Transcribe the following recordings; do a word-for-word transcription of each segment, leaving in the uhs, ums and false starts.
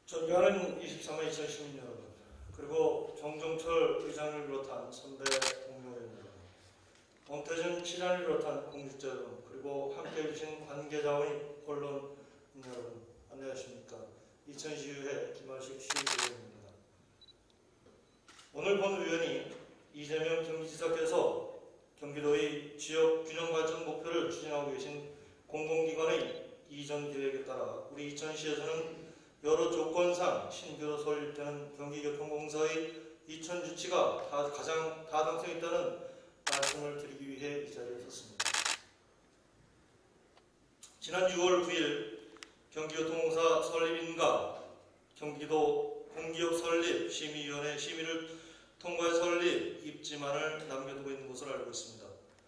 존경하는 이십삼 회 이천 시민 여러분, 그리고 정종철 의장을 비롯한 선배 동료 의원 여러분, 엄태준 시장을 비롯한 공직자 여러분, 그리고 함께해 주신 관계자원인 언론 여러분, 안녕하십니까. 이천이십이 회 김한식 시의원입니다. 오늘 본 의원이 이재명 경기지사께서 경기도의 지역 균형 발전 목표를 추진하고 계신 공공기관의 이전 계획에 따라 우리 이천시에서는 여러 조건상 신규로 설립되는 경기교통공사의 이천 유치가 다 가장 타당성 있다는 말씀을 드리기 위해 이 자리에 섰습니다. 지난 유월 구일 경기교통공사 설립인가 경기도 공기업 설립 심의위원회 심의를 통과해 설립 입지만을 남겨두고 있는 것으로 알고 있습니다.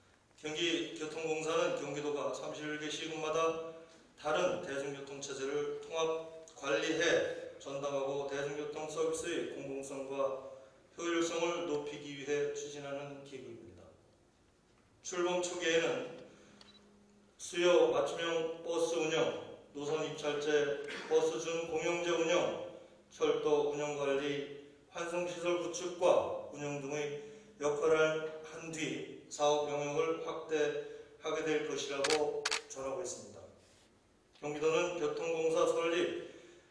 경기교통공사는 경기도가 삼십일 개 시군마다 다른 대중교통체제를 통합 관리해 전담하고 대중교통 서비스의 공공성과 효율성을 높이기 위해 추진하는 기구입니다. 출범 초기에는 수요 맞춤형 버스 운영, 노선 입찰제, 버스준 공영제 운영, 철도 운영관리, 환승시설 구축과 운영 등의 역할을 한 뒤 사업 영역을 확대하게 될 것이라고 전하고 있습니다. 경기도는 교통공사 설립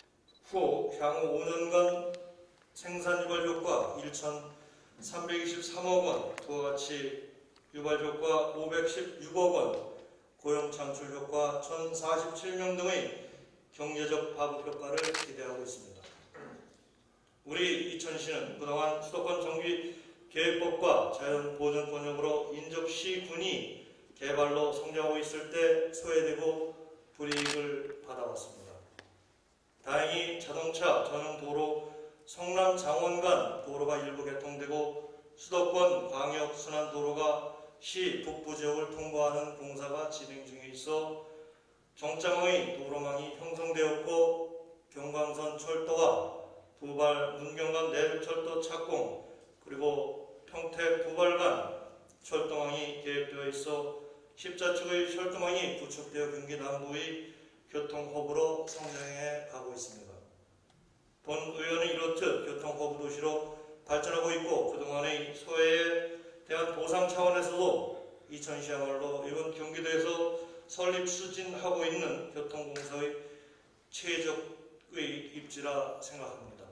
후 향후 오 년간 생산 유발 효과 천삼백이십삼억 원, 부가가치 유발 효과 오백십육억 원, 고용 창출 효과 천사십칠 명 등의 경제적 파급 효과를 기대하고 있습니다. 우리 이천시는 그동안 수도권 정비 계획법과 자연보전권역으로 인접시군이 개발로 성장하고 있을 때 소외되고 불이익을 받아왔습니다. 다행히 자동차 전용 도로 성남 장원 간 도로가 일부 개통되고 수도권 광역 순환 도로가 시 북부 지역을 통과하는 공사가 진행 중에 있어 정장의 도로망이 형성되었고 경광선 철도와 부발 문경간 내륙철도 착공 그리고 평택 부발 간 철도망이 계획되어 있어 십자축의 철도망이 구축되어 경기 남부의 교통허브로 성장해 가고 있습니다. 본 의원은 이렇듯 교통허브 도시로 발전하고 있고 그동안의 소외에 대한 보상 차원에서도 이천시야말로 이번 경기도에서 설립 추진하고 있는 교통공사의 최적의 입지라 생각합니다.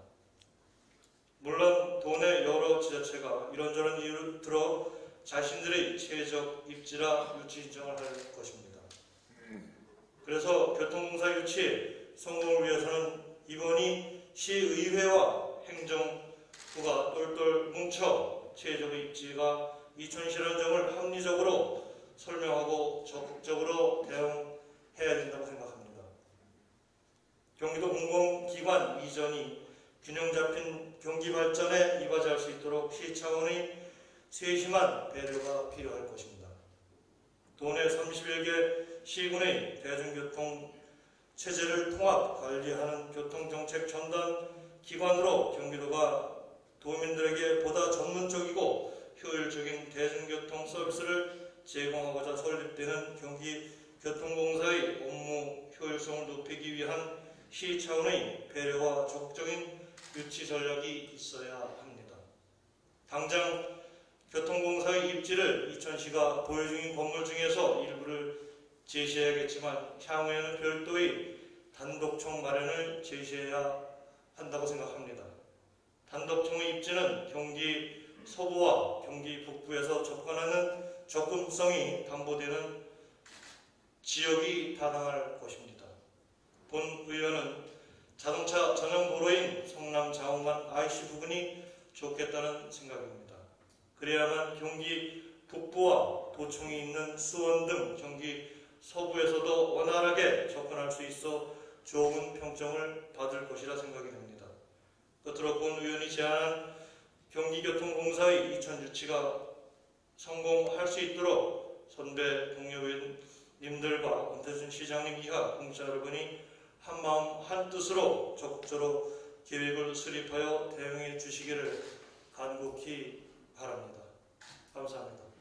물론 도내 여러 지자체가 이런저런 이유를 들어 자신들의 최적 입지라 유치 인정을 할 것입니다. 그래서 교통공사 유치 성공을 위해서는 이번이 시의회와 행정부가 똘똘 뭉쳐 최적의 입지가 이천시라는 점을 합리적으로 설명하고 적극적으로 대응해야 된다고 생각합니다. 경기도 공공기관 이전이 균형 잡힌 경기 발전에 이바지할 수 있도록 시 차원의 세심한 배려가 필요할 것입니다. 도내 삼십일 개 시군의 대중교통 체제를 통합 관리하는 교통정책 전담 기관으로 경기도가 도민들에게 보다 전문적이고 효율적인 대중교통 서비스를 제공하고자 설립되는 경기교통공사의 업무 효율성을 높이기 위한 시 차원의 배려와 적극적인 유치 전략이 있어야 합니다. 당장 교통공사의 입지를 이천시가 보유 중인 건물 중에서 일부를 제시해야겠지만 향후에는 별도의 단독총 마련을 제시해야 한다고 생각합니다. 단독총의 입지는 경기 서부와 경기 북부에서 접근하는 접근성이 담보되는 지역이 타당할 것입니다. 본 의원은 자동차 전용 도로인 성남 장원간 아이씨 부근이 좋겠다는 생각입니다. 그래야만 경기 북부와 도청이 있는 수원 등 경기 서부에서도 원활하게 접근할 수 있어 좋은 평점을 받을 것이라 생각이 됩니다. 끝으로 본 의원이 제안한 경기교통공사의 이천 유치가 성공할 수 있도록 선배 동료 의원님들과 엄태준 시장님 이하 공직자 여러분이 한마음 한뜻으로 적극적으로 계획을 수립하여 대응해 주시기를 간곡히 바랍니다. 감사합니다.